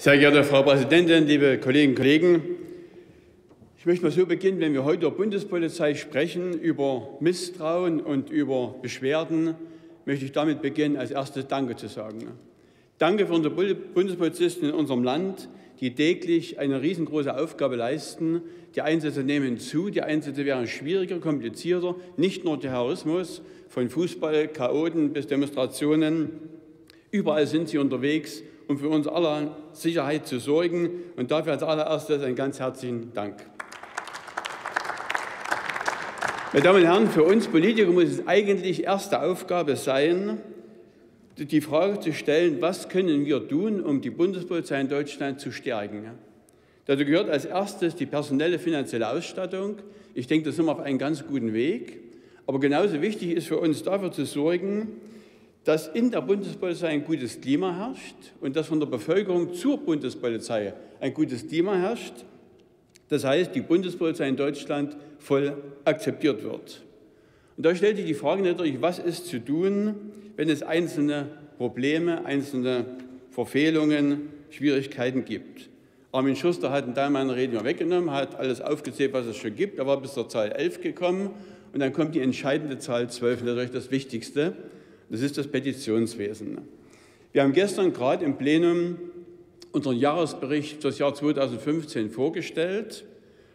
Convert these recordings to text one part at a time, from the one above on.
Sehr geehrte Frau Präsidentin, liebe Kolleginnen und Kollegen! Ich möchte mal so beginnen, wenn wir heute über Bundespolizei sprechen, über Misstrauen und über Beschwerden, möchte ich damit beginnen, als erstes Danke zu sagen. Danke für unsere Bundespolizisten in unserem Land, die täglich eine riesengroße Aufgabe leisten. Die Einsätze nehmen zu, die Einsätze werden schwieriger, komplizierter, nicht nur Terrorismus, von Fußball, Chaoten bis Demonstrationen. Überall sind sie unterwegs, um für uns aller Sicherheit zu sorgen. Und dafür als allererstes einen ganz herzlichen Dank. Meine Damen und Herren, für uns Politiker muss es eigentlich erste Aufgabe sein, die Frage zu stellen, was können wir tun, um die Bundespolizei in Deutschland zu stärken. Dazu gehört als erstes die personelle finanzielle Ausstattung. Ich denke, da sind wir auf einem ganz guten Weg. Aber genauso wichtig ist für uns dafür zu sorgen, dass in der Bundespolizei ein gutes Klima herrscht und dass von der Bevölkerung zur Bundespolizei ein gutes Klima herrscht. Das heißt, die Bundespolizei in Deutschland voll akzeptiert wird. Und da stellt sich die Frage natürlich, was ist zu tun, wenn es einzelne Probleme, einzelne Verfehlungen, Schwierigkeiten gibt. Armin Schuster hat einen Teil meiner Rede mal weggenommen, hat alles aufgezählt, was es schon gibt. Er war bis zur Zahl 11 gekommen und dann kommt die entscheidende Zahl 12, natürlich das Wichtigste. Das ist das Petitionswesen. Wir haben gestern gerade im Plenum unseren Jahresbericht für das Jahr 2015 vorgestellt.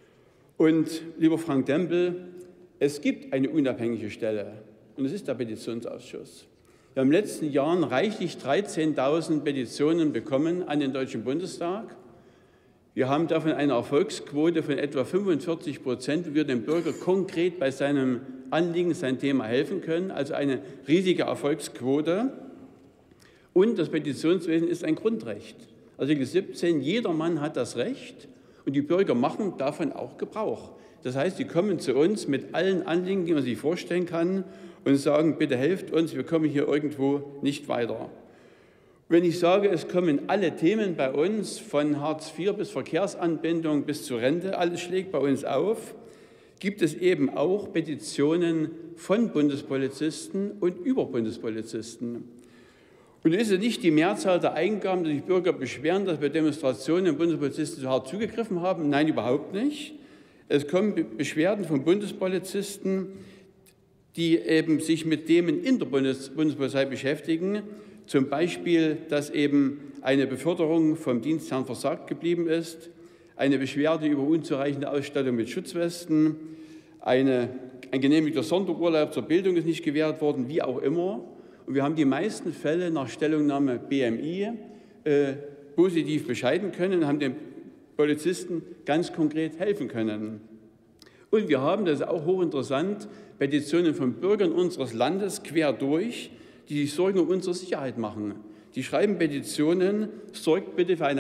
Und, lieber Frank Dempel, es gibt eine unabhängige Stelle, und es ist der Petitionsausschuss. Wir haben in den letzten Jahren reichlich 13.000 Petitionen bekommen an den Deutschen Bundestag. Wir haben davon eine Erfolgsquote von etwa 45%, wo wir dem Bürger konkret bei seinem Anliegen, sein Thema helfen können, also eine riesige Erfolgsquote. Und das Petitionswesen ist ein Grundrecht. Artikel 17, jeder Mann hat das Recht und die Bürger machen davon auch Gebrauch. Das heißt, sie kommen zu uns mit allen Anliegen, die man sich vorstellen kann und sagen, bitte helft uns, wir kommen hier irgendwo nicht weiter. Wenn ich sage, es kommen alle Themen bei uns, von Hartz IV bis Verkehrsanbindung bis zur Rente, alles schlägt bei uns auf, gibt es eben auch Petitionen von Bundespolizisten und über Bundespolizisten. Und es ist nicht die Mehrzahl der Eingaben, dass sich Bürger beschweren, dass bei Demonstrationen Bundespolizisten zu hart zugegriffen haben. Nein, überhaupt nicht. Es kommen Beschwerden von Bundespolizisten, die eben sich mit Themen in der Bundespolizei beschäftigen. Zum Beispiel, dass eben eine Beförderung vom Dienstherrn versagt geblieben ist, eine Beschwerde über unzureichende Ausstattung mit Schutzwesten, ein genehmigter Sonderurlaub zur Bildung ist nicht gewährt worden, wie auch immer. Und wir haben die meisten Fälle nach Stellungnahme BMI positiv bescheiden können und haben den Polizisten ganz konkret helfen können. Und wir haben, das ist auch hochinteressant, Petitionen von Bürgern unseres Landes quer durch, die sich Sorgen um unsere Sicherheit machen. Die schreiben Petitionen, sorgt bitte für eine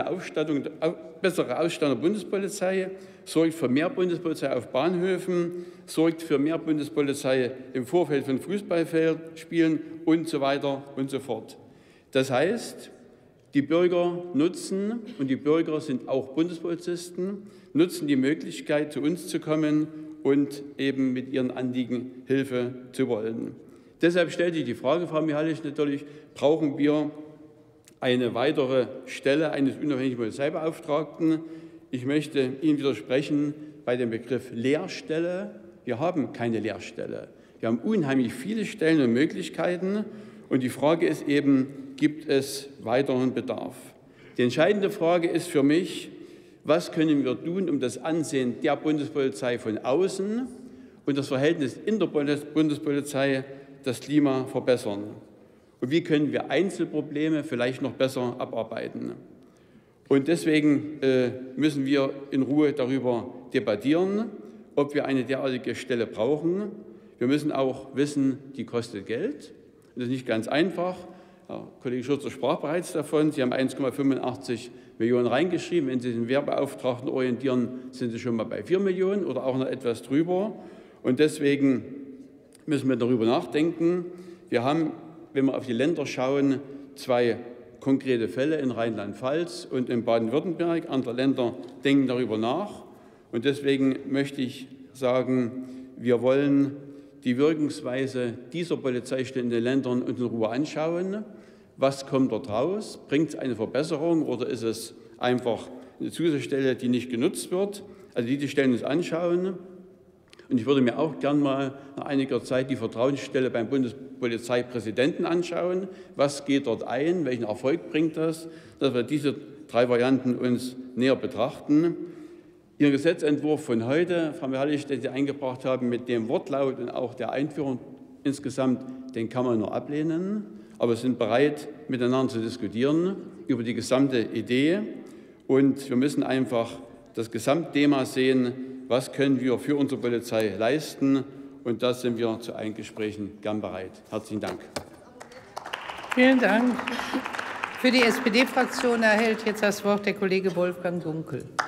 bessere Ausstattung der Bundespolizei, sorgt für mehr Bundespolizei auf Bahnhöfen, sorgt für mehr Bundespolizei im Vorfeld von Fußballspielen und so weiter und so fort. Das heißt, die Bürger nutzen, und die Bürger sind auch Bundespolizisten, nutzen die Möglichkeit, zu uns zu kommen und eben mit ihren Anliegen Hilfe zu wollen. Deshalb stellt sich die Frage, Frau Mihaljevic, natürlich, brauchen wir eine weitere Stelle eines unabhängigen Polizeibeauftragten? Ich möchte Ihnen widersprechen bei dem Begriff Lehrstelle. Wir haben keine Lehrstelle. Wir haben unheimlich viele Stellen und Möglichkeiten. Und die Frage ist eben, gibt es weiteren Bedarf? Die entscheidende Frage ist für mich, was können wir tun, um das Ansehen der Bundespolizei von außen und das Verhältnis in der Bundespolizei, das Klima verbessern? Und wie können wir Einzelprobleme vielleicht noch besser abarbeiten? Und deswegen müssen wir in Ruhe darüber debattieren, ob wir eine derartige Stelle brauchen. Wir müssen auch wissen, die kostet Geld. Das ist nicht ganz einfach. Herr Kollege Schürzer sprach bereits davon. Sie haben 1,85 Millionen reingeschrieben. Wenn Sie den Wehrbeauftragten orientieren, sind Sie schon mal bei 4 Millionen oder auch noch etwas drüber. Und deswegen müssen wir darüber nachdenken. Wir haben, wenn wir auf die Länder schauen, 2 konkrete Fälle in Rheinland-Pfalz und in Baden-Württemberg. Andere Länder denken darüber nach. Und deswegen möchte ich sagen, wir wollen die Wirkungsweise dieser Polizeistellen in den Ländern uns in Ruhe anschauen. Was kommt dort raus? Bringt es eine Verbesserung oder ist es einfach eine Zusatzstelle, die nicht genutzt wird? Also diese Stellen uns anschauen. Und ich würde mir auch gern mal nach einiger Zeit die Vertrauensstelle beim Bundespolizeipräsidenten anschauen. Was geht dort ein? Welchen Erfolg bringt das? Dass wir diese 3 Varianten uns näher betrachten. Ihren Gesetzentwurf von heute, Frau Mihalic, den Sie eingebracht haben, mit dem Wortlaut und auch der Einführung insgesamt, den kann man nur ablehnen. Aber wir sind bereit, miteinander zu diskutieren über die gesamte Idee. Und wir müssen einfach das Gesamtthema sehen, was können wir für unsere Polizei leisten. Und da sind wir zu allen Gesprächen gern bereit. Herzlichen Dank. Vielen Dank. Für die SPD-Fraktion erhält jetzt das Wort der Kollege Wolfgang Gunkel.